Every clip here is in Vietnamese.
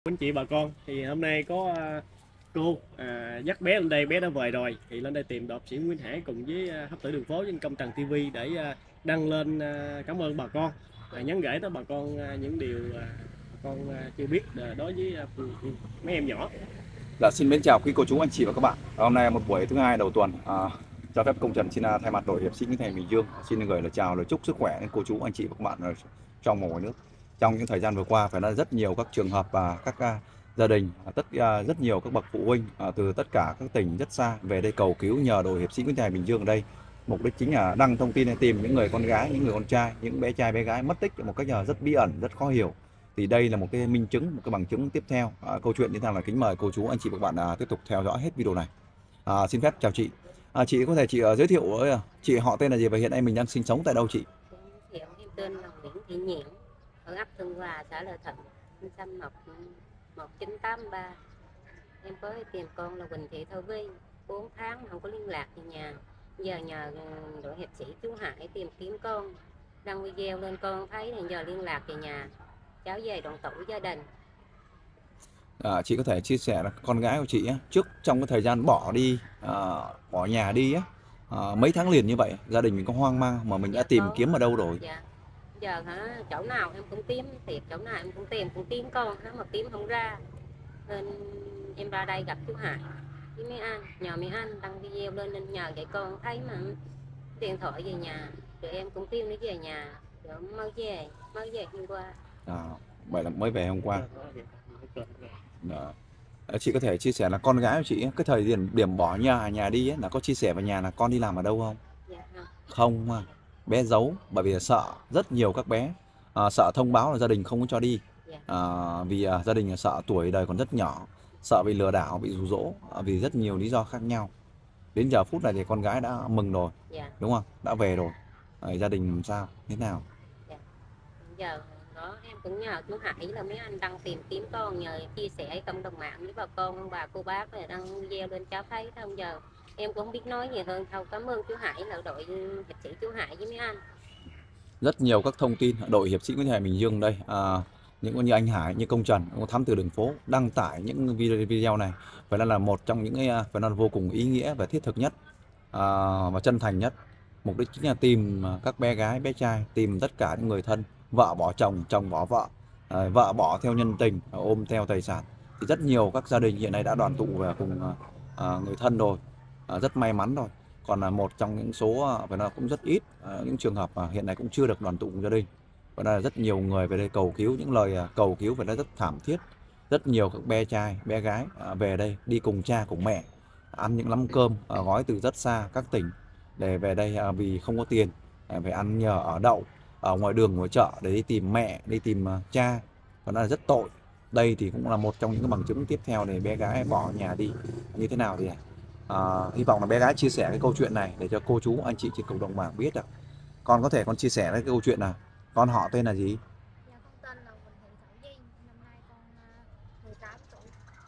Anh chị bà con thì hôm nay có cô dắt bé lên đây. Bé đã về rồi thì lên đây tìm đọc sĩ Nguyễn Hải cùng với Hấp tử đường phố trên Công Trần TV để đăng lên cảm ơn bà con, nhắn gửi tới bà con những điều bà con chưa biết đối với mấy em nhỏ. Dạ, xin mến chào quý cô chú anh chị và các bạn. Hôm nay một buổi thứ hai đầu tuần, cho phép Công Trần xin thay mặt đội hiệp sĩ Nguyễn Thành Bình Dương xin gửi lời chào, lời chúc sức khỏe đến cô chú anh chị và các bạn ở trong và ngoài nước. Trong những thời gian vừa qua phải nói rất nhiều các trường hợp và các gia đình, rất nhiều các bậc phụ huynh từ tất cả các tỉnh rất xa về đây cầu cứu nhờ đội hiệp sĩ Nguyễn Thành Bình Dương ở đây. Mục đích chính là đăng thông tin để tìm những người con gái, những người con trai, những bé trai bé gái mất tích một cách rất bí ẩn, rất khó hiểu. Thì đây là một cái minh chứng, một cái bằng chứng tiếp theo câu chuyện. Như thế nào là kính mời cô chú anh chị và các bạn tiếp tục theo dõi hết video này. Xin phép chào chị. Chị có thể giới thiệu chị họ tên là gì và hiện nay mình đang sinh sống tại đâu chị? Em tên là Nguyễn Thị Nhiễn, ở ấp Tân Hòa, xã Lợi Thạnh, sinh năm 1983. Em có tìm con là Quỳnh Thị Thơ Vi, 4 tháng không có liên lạc về nhà. Giờ nhờ đội hiệp sĩ chú Hải tìm kiếm con, đăng video lên con thấy thì giờ liên lạc về nhà, cháu về đoàn tụ gia đình. Chị có thể chia sẻ là con gái của chị trước trong cái thời gian bỏ đi, bỏ nhà đi mấy tháng liền như vậy, gia đình mình có hoang mang mà mình đã tìm kiếm ở đâu rồi? Dạ. Giờ chỗ nào em cũng tìm, chỗ nào em cũng tìm con, mà tìm không ra. Nên em ra đây gặp chú Hải với mấy anh, nhờ mấy anh đăng video lên nên nhờ vậy con thấy mà điện thoại về nhà, rồi em cũng kêu nó về nhà, rồi mới về hôm qua. Vậy là mới về hôm qua. Chị có thể chia sẻ là con gái của chị cái thời điểm bỏ nhà đi là có chia sẻ về nhà là con đi làm ở đâu không? Dạ không. Không mà bé giấu bởi vì sợ rất nhiều các bé sợ thông báo là gia đình không có cho đi. Vì gia đình sợ tuổi đời còn rất nhỏ, sợ bị lừa đảo, bị dụ dỗ vì rất nhiều lý do khác nhau. Đến giờ phút này thì con gái đã mừng rồi, đúng không? Đã về rồi. Gia đình sao thế nào? Giờ đó em cũng nhờ chú Hải là mấy anh đăng tìm kiếm con, nhờ chia sẻ cộng đồng mạng với bà con, ông bà cô bác là đăng video lên cháu thấy không. Giờ em cũng không biết nói gì hơn, thôi cảm ơn chú Hải là đội hiệp sĩ chú Hải với mấy anh. Rất nhiều các thông tin đội hiệp sĩ Nguyễn Thành Bình Dương đây, những như anh Hải, như Công Trần, Thám Tử Đường Phố đăng tải những video này phải là một trong những phải là vô cùng ý nghĩa và thiết thực nhất và chân thành nhất. Mục đích chính là tìm các bé gái, bé trai, tìm tất cả những người thân, vợ bỏ chồng, chồng bỏ vợ, vợ bỏ theo nhân tình, ôm theo tài sản. Thì rất nhiều các gia đình hiện nay đã đoàn tụ về cùng người thân rồi, rất may mắn rồi. Còn là một trong những số phải nói cũng rất ít những trường hợp hiện nay cũng chưa được đoàn tụ cùng gia đình. Và là rất nhiều người về đây cầu cứu, những lời cầu cứu phải nói rất thảm thiết. Rất nhiều các bé trai, bé gái về đây đi cùng cha cùng mẹ, ăn những mâm cơm gói từ rất xa các tỉnh để về đây vì không có tiền, phải ăn nhờ ở đậu ở ngoài đường, ngoài chợ để đi tìm mẹ, đi tìm cha. Và nó là rất tội. Đây thì cũng là một trong những bằng chứng tiếp theo để bé gái bỏ nhà đi như thế nào thì hy vọng là bé gái chia sẻ cái câu chuyện này để cho cô chú anh chị trên cộng đồng mạng biết được. Con có thể con chia sẻ cái câu chuyện nào? Con họ tên là gì? Dạ, con tên là Quỳnh Thị Thảo Duyên, năm nay con 18 tuổi.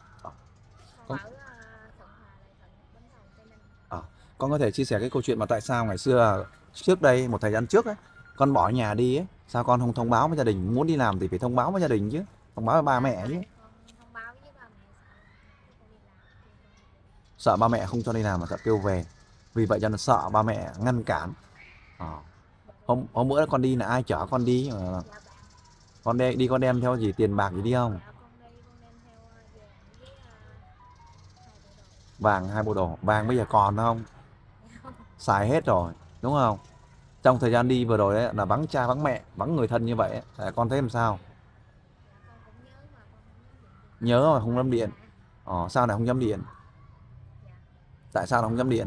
Con ở Thuận Hòa, Lợi Thuận, Bến Cầu, Tây Ninh. Con có thể chia sẻ cái câu chuyện mà tại sao ngày xưa trước đây một thời gian trước ấy, con bỏ nhà đi ấy, sao con không thông báo với gia đình? Muốn đi làm thì phải thông báo với gia đình chứ, thông báo với ba mẹ chứ. Con thông báo với ba mẹ sợ con đi làm. Sợ ba mẹ không cho đi làm mà sợ kêu về. Vì vậy cho nên sợ ba mẹ ngăn cản. Hôm bữa con đi là ai chở con đi? Con đi con đem theo gì, tiền bạc gì đi không? Con đem theo vàng với 2 bộ đồ. Vàng 2 bộ đồ. Vàng bây giờ còn không? Xài hết rồi, đúng không? Trong thời gian đi vừa rồi đấy là vắng cha vắng mẹ, vắng người thân như vậy ấy, con thấy làm sao? Con cũng nhớ mà con không Nhớ mà không dám điện. Sao lại không dám điện? Tại sao lại không dám điện?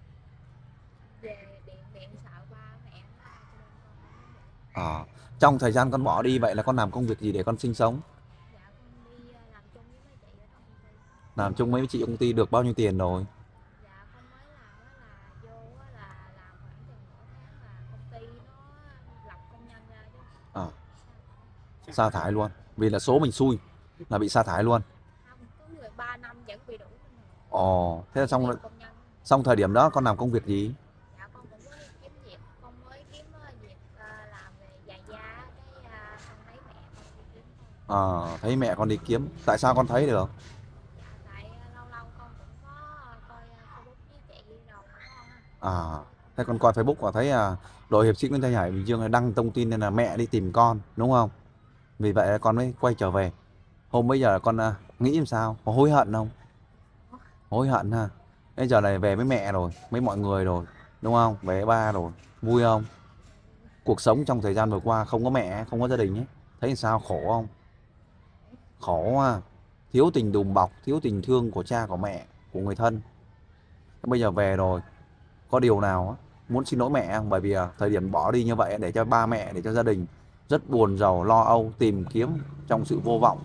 về điện sợ ba mẹ nó cho nên con không dám điện. Trong thời gian con bỏ đi vậy là con làm công việc gì để con sinh sống? Dạ, con đi làm chung với mấy chị ở trong công ty. Làm chung với chị công ty được bao nhiêu tiền rồi? Dạ, con mới làm là vô là làm khoảng chừng nửa tháng là công ty nó lọc công nhân ra chứ. Sa thải luôn. Vì là số mình xui là bị sa thải luôn. Không, có người 3 năm vẫn bị đủ. Thế là xong thời điểm đó con làm công việc gì? Dạ, con cũng có đi kiếm việc, con mới kiếm việc làm về giày da, con thấy mẹ con đi kiếm. Thấy mẹ con đi kiếm. Tại sao con thấy được? Tại lâu lâu con cũng có coi Facebook với chị đồ của con á. Thế con coi Facebook và thấy đội hiệp sĩ Nguyễn Thanh Hải Bình Dương đăng thông tin nên là mẹ đi tìm con, đúng không? Vì vậy con mới quay trở về. Hôm bây giờ con nghĩ làm sao? Có hối hận không? Hối hận ha. Bây giờ này về với mẹ rồi, với mọi người rồi, đúng không? Về với ba rồi, vui không? Cuộc sống trong thời gian vừa qua không có mẹ, không có gia đình ấy, thấy sao, khổ không? Khổ quá. Thiếu tình đùm bọc, thiếu tình thương của cha, của mẹ, của người thân. Bây giờ về rồi, có điều nào muốn xin lỗi mẹ không? Bởi vì thời điểm bỏ đi như vậy để cho ba mẹ, để cho gia đình rất buồn rầu, lo âu, tìm kiếm trong sự vô vọng.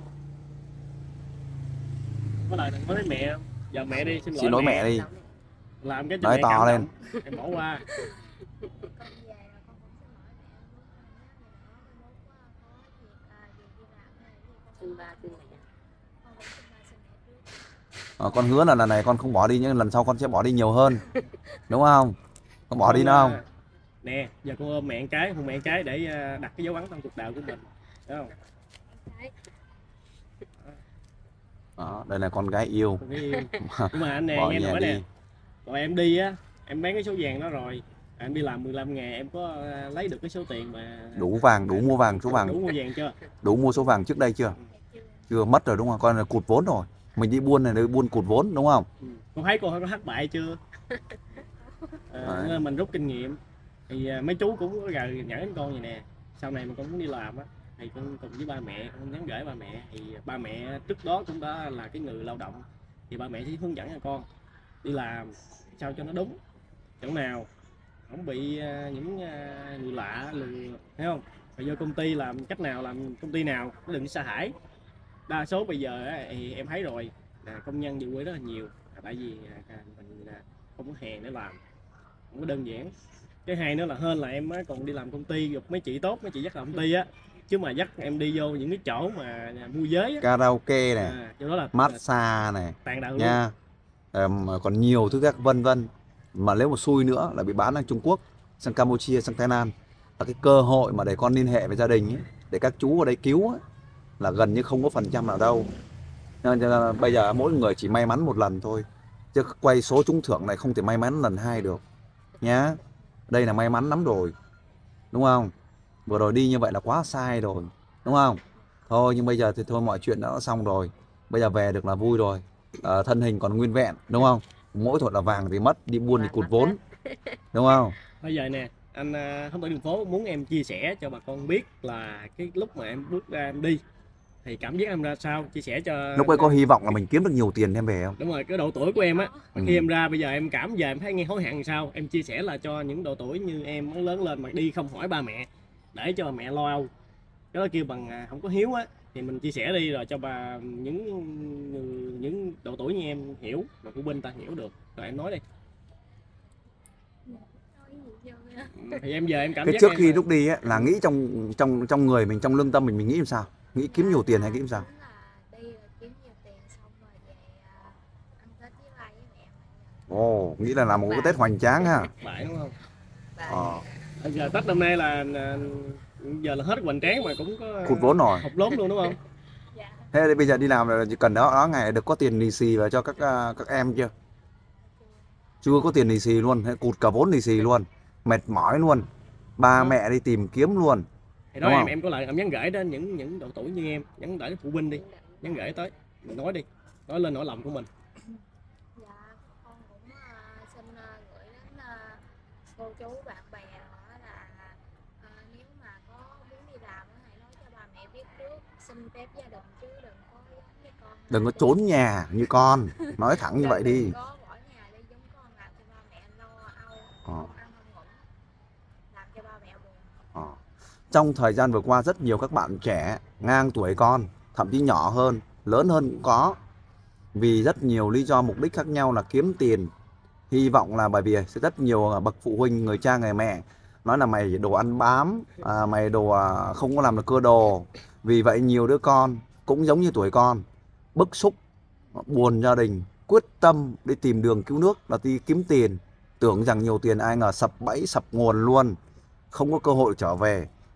Có lời đừng nói với mẹ không? Giờ mẹ đi, xin Xin lỗi mẹ đi. Làm cái cho Nói mẹ to cảm lên. động, em bỏ qua. Con về là con cũng xin lỗi mẹ lúc này nữa, mai mốt có việc gì đi làm hay gì con Xin ba xin mẹ. con cũng xin ba xin mẹ trước. Con hứa là lần này con không bỏ đi, nhưng lần sau con sẽ bỏ đi nhiều hơn, đúng không? Con bỏ đi nữa không? Nè, giờ con ôm mẹ một cái, hôn mẹ một cái để đặt cái dấu ấn trong cuộc đời của mình, đúng không? Đây là con gái yêu. Con yêu. Nhưng mà anh nè, Bỏ nghe nhà nói đi. nè, rồi em đi á, em bán cái số vàng đó rồi, em đi làm 15 ngày em có lấy được cái số tiền mà Đủ vàng, đủ mua vàng, số vàng. đủ mua vàng chưa? Đủ mua số vàng trước đây chưa? Chưa, mất rồi đúng không? Con là cụt vốn rồi. Mình đi buôn này, đi buôn cụt vốn đúng không? Con thấy con có thất bại chưa? Nên mình rút kinh nghiệm. Thì mấy chú cũng có gờ nhẫn đến con vậy nè, sau này mà con muốn đi làm á thì con cùng với ba mẹ, con nhắn gửi ba mẹ, thì ba mẹ trước đó cũng đã là cái người lao động, thì ba mẹ sẽ hướng dẫn cho con đi làm sao cho nó đúng, chỗ nào không bị những người lạ lừa, thấy không? Phải vô công ty làm cách nào, làm công ty nào nó đừng sa thải. Đa số bây giờ thì em thấy rồi, công nhân về quê rất là nhiều, tại vì mình không có hàng để làm, không có đơn giản. Cái hai nữa là hên là em còn đi làm công ty gặp mấy chị tốt, mấy chị dắt làm công ty á, chứ mà dắt em đi vô những cái chỗ mà mua giới á, Karaoke này, chỗ đó là massage này tàn đạo luôn. nha. Còn nhiều thứ khác vân vân. Mà nếu mà xui nữa là bị bán sang Trung Quốc, sang Campuchia, sang Thái Lan, là cái cơ hội mà để con liên hệ với gia đình ấy, để các chú ở đây cứu ấy, là gần như không có phần trăm nào đâu. Nên là bây giờ mỗi người chỉ may mắn một lần thôi, chứ quay số trúng thưởng này không thể may mắn lần hai được nhá. Đây là may mắn lắm rồi, đúng không? Vừa rồi đi như vậy là quá sai rồi, đúng không? Thôi nhưng bây giờ thì thôi, mọi chuyện đã xong rồi, bây giờ về được là vui rồi. Thân hình còn nguyên vẹn, đúng không? Mỗi tội là vàng thì mất, đi buôn thì cụt vốn, đúng không? Bây giờ nè, anh Thống Tử Đường Phố muốn em chia sẻ cho bà con biết là cái lúc mà em bước ra em đi thì cảm giác em ra sao, chia sẻ cho Lúc ấy có hy vọng là mình kiếm được nhiều tiền em về không? đúng rồi, cái độ tuổi của em á, khi em ra bây giờ em cảm giờ em thấy nghe hối hận làm sao, em chia sẻ là cho những độ tuổi như em muốn lớn lên mà đi không hỏi ba mẹ, để cho bà mẹ lo âu, đó kêu bằng không có hiếu á, thì mình chia sẻ đi rồi cho bà những độ tuổi như em hiểu, mà phụ huynh ta hiểu được, rồi em nói đi. Thì em giờ em cảm Cái giác trước em khi lúc đi ấy, là nghĩ trong người mình, trong lương tâm mình nghĩ làm sao? Nghĩ kiếm nhiều tiền hay nghĩ làm sao? Đi là kiếm nhiều tiền xong rồi về ăn Tết với ba với mẹ mình. Ồ, nghĩ là làm một cái Tết hoành tráng ha. bại đúng không? Ờ. Bây giờ Tết năm nay là giờ là hết hoành tráng mà cũng có Cụt vốn rồi. học lốm luôn đúng không? Dạ. Thế thì bây giờ đi làm là chỉ cần đó ngày được có tiền lì xì và cho các em chưa? Chưa có tiền lì xì luôn, hay cụt cả vốn lì xì luôn, mệt mỏi luôn, ba mẹ đi tìm kiếm luôn. Thì đó em có lời em nhắn gửi đến những độ tuổi như em, nhắn gửi đến phụ huynh đi, nhắn gửi tới, mình nói đi, nói lên nỗi lòng của mình. Dạ, con cũng xin gửi đến cô chú bạn bè đó là nếu mà có muốn đi làm hãy nói cho ba mẹ biết trước, xin phép gia đình chứ đừng có với con. Đừng có trốn nhà như con, nói thẳng như vậy đi. Đừng có bỏ nhà đi giống con, làm cho ba mẹ lo âu, không ăn không ngủ, làm cho ba mẹ buồn. Trong thời gian vừa qua rất nhiều các bạn trẻ ngang tuổi con, thậm chí nhỏ hơn, lớn hơn cũng có. Vì rất nhiều lý do mục đích khác nhau là kiếm tiền. Hy vọng là bởi vì sẽ rất nhiều bậc phụ huynh, người cha, người mẹ nói là mày đồ ăn bám, mày đồ không có làm được cơ đồ. Vì vậy nhiều đứa con cũng giống như tuổi con, bức xúc, buồn gia đình, quyết tâm đi tìm đường cứu nước là đi kiếm tiền. Tưởng rằng nhiều tiền, ai ngờ sập bẫy, sập nguồn luôn, không có cơ hội trở về.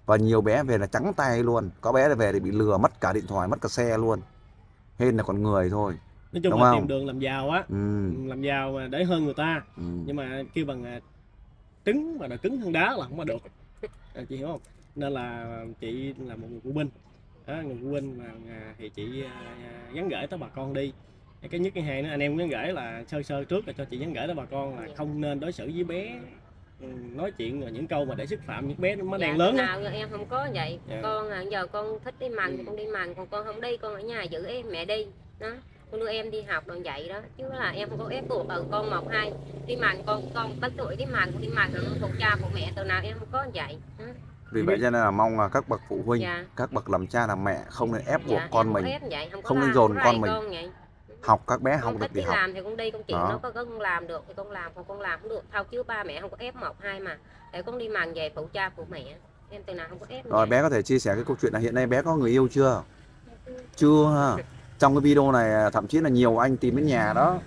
Và nhiều bé về là trắng tay luôn, có bé là về thì bị lừa mất cả điện thoại, mất cả xe luôn, hên là còn người thôi. Nói chung Đúng là không? tìm đường làm giàu á, Ừ. làm giàu mà để hơn người ta, Ừ. nhưng mà kêu bằng trứng mà là cứng hơn đá là không có được. Chị hiểu không? Nên là chị là một người phụ huynh đó, người phụ huynh mà thì chị nhắn gửi tới bà con đi. Cái nhất cái hai nữa anh em nhắn gửi là sơ sơ trước là cho chị nhắn gửi tới bà con là không nên đối xử với bé nói chuyện rồi những câu mà để xúc phạm những bé nó đang lớn á. nào em không có vậy. Con giờ con thích đi mần thì con đi mần, còn con không đi con ở nhà giữ em mẹ đi đó, con đưa em đi học rồi vậy đó, chứ là em không có ép buộc con 1, 2 đi mần, con tới tuổi đi mần con đi mần rồi phụ cha phụ mẹ từ nào em không có vậy đó. Vì vậy cho nên là mong là các bậc phụ huynh, Dạ. các bậc làm cha làm mẹ không nên ép buộc Dạ, con em mình, ép vậy, không nên dồn con mình. vậy. Học các bé Con không được thích đi đi học. làm thì con đi, con chịu Đó. nó có con làm được thì con làm, còn con làm không được thôi, chứ ba mẹ không có ép 1, 2 mà để con đi mần về phụ cha phụ mẹ, em từ nào không có ép. Rồi bé có thể chia sẻ cái câu chuyện là hiện nay bé có người yêu chưa? Chưa ha. Trong cái video này thậm chí là nhiều anh tìm đến nhà đó,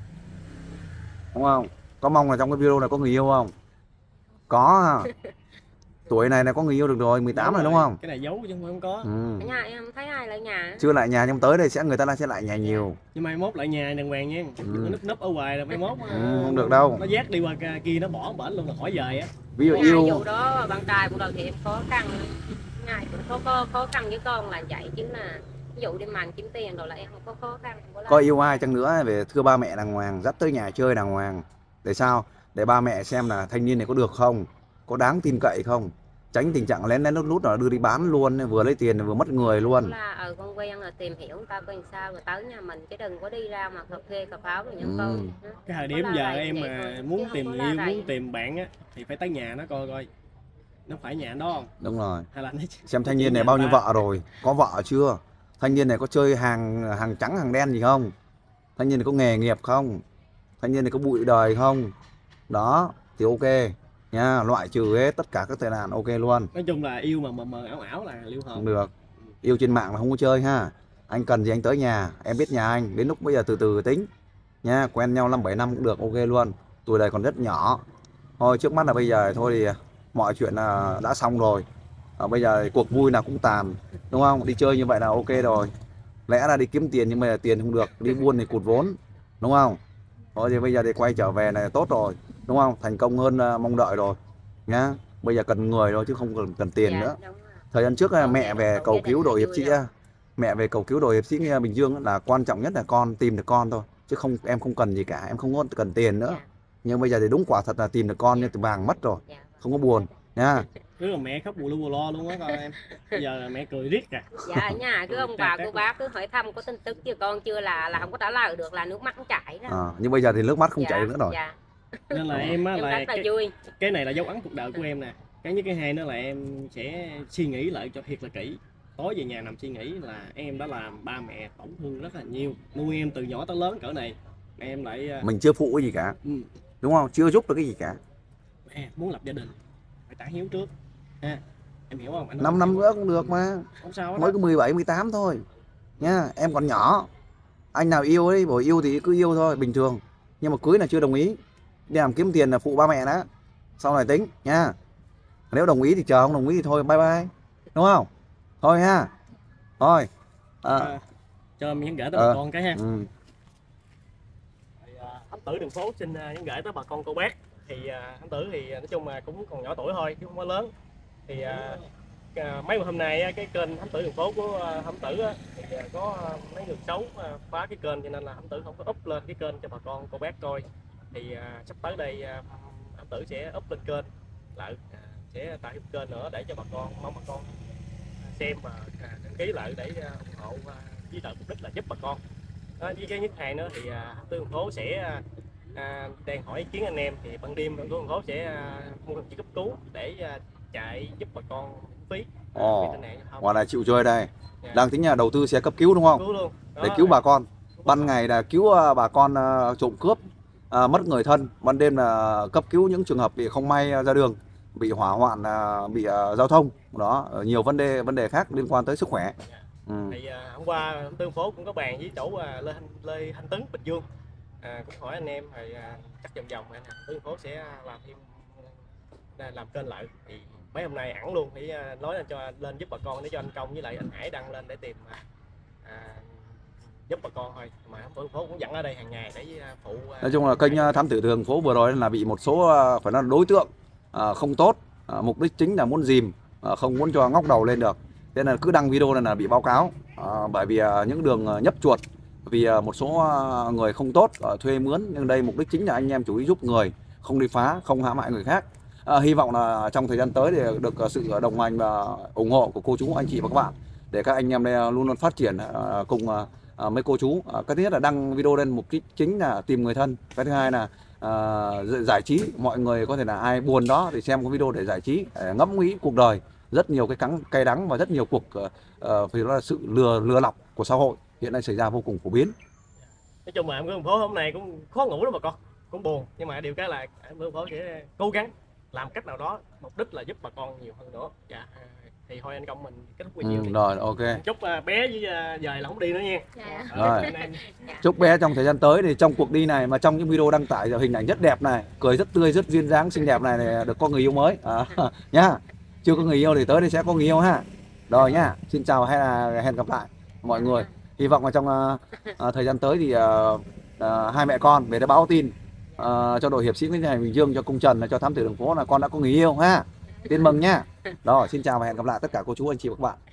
đúng không? Có mong là trong cái video này có người yêu không? Có ha. Tuổi này là có người yêu được rồi, 18 rồi đúng không? Cái này giấu chứ không có. Ừ. Ở nhà em thấy ai lại nhà. Chưa lại nhà, nhưng tới đây người ta sẽ lại nhà nhiều. Nhưng mai mốt lại nhà đàng hoàng nha. Nó núp núp ở ngoài là mai mốt không được đâu. Nó dắt đi qua kia nó bỏ bển luôn là khỏi về á. Ví dụ Nhà yêu dù đó bạn trai của đầu thì em khó khăn, ngày cũng khó khăn với con là vậy, chứ là ví dụ đi mần kiếm tiền rồi là em không có khó khăn. có yêu ai chăng nữa về thưa ba mẹ đàng hoàng, dắt tới nhà chơi đàng hoàng. Để sao? Để ba mẹ xem là thanh niên này có được không, có đáng tin cậy không, tránh tình trạng lén lén lút lút là đưa đi bán luôn, vừa lấy tiền vừa mất người luôn. Là con quen là tìm hiểu người ta coi sao rồi tới nhà mình, chứ đừng có đi ra mà cà phê cà pháo rồi những con. Cái thời điểm giờ em mà muốn tìm người yêu, muốn tìm bạn á thì phải tới nhà nó coi coi nó phải nhà đó không. Đúng rồi. Hay là Xem thanh niên này bao nhiêu vợ rồi, có vợ chưa, thanh niên này có chơi hàng trắng hàng đen gì không, thanh niên này có nghề nghiệp không, thanh niên này có bụi đời không. Đó thì ok nha, loại trừ hết tất cả các tệ nạn, ok luôn. Nói chung là yêu mà mờ ảo ảo là liêu hợp. Không được. Yêu trên mạng là không có chơi ha. Anh cần gì anh tới nhà, em biết nhà anh, đến lúc bây giờ từ từ tính nha. Quen nhau 5-7 năm cũng được, ok luôn. Tuổi đời còn rất nhỏ. Thôi trước mắt là bây giờ thôi thì mọi chuyện là đã xong rồi. Bây giờ cuộc vui nào cũng tàn, đúng không? Đi chơi như vậy là ok rồi. Lẽ ra đi kiếm tiền nhưng mà tiền không được, đi buôn thì cụt vốn, đúng không? Thôi thì bây giờ thì quay trở về này tốt rồi, đúng không? Thành công hơn mong đợi rồi nhá. Bây giờ cần người thôi chứ không cần tiền nữa. Thời gian trước mẹ về cầu cứu đội hiệp sĩ, mẹ về cầu cứu đội hiệp sĩ Bình Dương là quan trọng nhất là con tìm được con thôi, chứ không, em không cần gì cả, em không có cần tiền nữa. Nhưng bây giờ thì đúng quả thật là tìm được con nhưng từ vàng mất rồi, không có buồn nha. Cứ là mẹ khóc bù lu bù lo luôn á con em. Bây giờ là mẹ cười riết à. Dạ ở nhà cứ ông bà cô bác cứ hỏi thăm có tin tức chứ con chưa là không có trả lời được, là nước mắt cũng chảy đó. Nhưng bây giờ thì nước mắt không chảy nữa rồi. Nên là em á là vui. Cái này là dấu ấn cuộc đời của em nè. Cái nhất cái hai nữa là em sẽ suy nghĩ lại cho thiệt là kỹ. Tối về nhà nằm suy nghĩ là em đã làm ba mẹ tổn thương rất là nhiều, nuôi em từ nhỏ tới lớn cỡ này, em lại mình chưa phụ cái gì cả, đúng không? Chưa giúp được cái gì cả. Mẹ muốn lập gia đình phải trả hiếu trước ha, em hiểu không? 5 năm nữa cũng được mà, không sao mới có 17, 18 thôi nha. Em còn nhỏ, anh nào yêu ấy, bảo yêu thì cứ yêu thôi, bình thường. Nhưng mà cưới là chưa đồng ý, đi làm kiếm tiền là phụ ba mẹ đó, sau này tính nha. Nếu đồng ý thì chờ, không đồng ý thì thôi bye bye, đúng không? Thôi ha, thôi cho mình nhắn gửi tới bà con cái ha. Thám tử đường phố xin nhắn gửi tới bà con cô bác. Thì thám tử thì nói chung là cũng còn nhỏ tuổi thôi chứ không quá lớn. Thì mấy hôm nay cái kênh thám tử đường phố của thám tử thì có mấy người xấu phá cái kênh, cho nên là thám tử không có up lên cái kênh cho bà con cô bác coi. Thì sắp tới đây thám tử sẽ up lên kênh lại, sẽ tạo kênh nữa để cho bà con, mong bà con xem và đăng ký lại để ủng hộ với lợi mục đích là giúp bà con. Với cái nhất hai nữa thì thám tử đường phố sẽ đang hỏi ý kiến anh em, thì ban đêm đường phố sẽ mua chiếc cấp cứu để chạy giúp bà con phí. Ngoài này chịu chơi đây, đang tính nhà đầu tư xe cấp cứu đúng không? Cứu luôn. Đó, để cứu bà con. Ban ngày là cứu bà con trộm cướp, mất người thân. Ban đêm là cấp cứu những trường hợp bị không may ra đường, bị hỏa hoạn, bị giao thông đó, nhiều vấn đề khác liên quan tới sức khỏe. Thì hôm qua đường phố cũng có bàn với chỗ Lê Thanh Tấn Bình Dương, cũng hỏi anh em thì chắc vòng này đường phố sẽ làm thêm, làm kênh lại thì mấy hôm nay ẵn luôn thì nói là cho lên giúp bà con để cho anh Công với lại anh Hải đăng lên để tìm giúp bà con thôi, mà Đường Phố cũng dẫn ở đây hàng ngày để phụ. Nói chung là kênh Thám Tử Đường Phố vừa rồi là bị một số phải nói là đối tượng không tốt, mục đích chính là muốn dìm, không muốn cho ngóc đầu lên được, thế nên là cứ đăng video này là bị báo cáo. Bởi vì những đường nhấp chuột, vì một số người không tốt thuê mướn, nhưng đây mục đích chính là anh em chủ yếu giúp người, không đi phá, không hãm hại người khác. Hy vọng là trong thời gian tới thì được sự đồng hành và ủng hộ của cô chú, anh chị và các bạn, để các anh em đây luôn luôn phát triển cùng mấy cô chú. Cái thứ nhất là đăng video lên mục đích chính là tìm người thân, cái thứ hai là giải trí, mọi người có thể là ai buồn đó thì xem cái video để giải trí, để ngẫm nghĩ cuộc đời. Rất nhiều cái cay đắng và rất nhiều cuộc vì đó là sự lừa lọc của xã hội hiện nay xảy ra vô cùng phổ biến. Nói chung là Đường Phố hôm nay cũng khó ngủ lắm bà con, cũng buồn, nhưng mà điều cái là Đường Phố sẽ cố gắng làm cách nào đó, mục đích là giúp bà con nhiều hơn nữa. Dạ, thì thôi anh Công mình kết thúc video. Rồi, ok. Chúc bé với Dời là không đi nữa nha. Dạ. Rồi. Chúc bé trong thời gian tới thì trong cuộc đi này, mà trong những video đăng tải hình ảnh rất đẹp này, cười rất tươi, rất duyên dáng xinh đẹp này, được có người yêu mới nhá. Chưa có người yêu thì tới đây sẽ có người yêu ha. Rồi nhá. Xin chào hay là hẹn gặp lại mọi người. Hy vọng là trong thời gian tới thì hai mẹ con về đã báo tin cho đội hiệp sĩ Nguyễn Thị Bình Dương, cho Cung Trần, cho Thám Tử Đường Phố là con đã có người yêu ha. Tin mừng nhá. Rồi, xin chào và hẹn gặp lại tất cả cô chú anh chị và các bạn.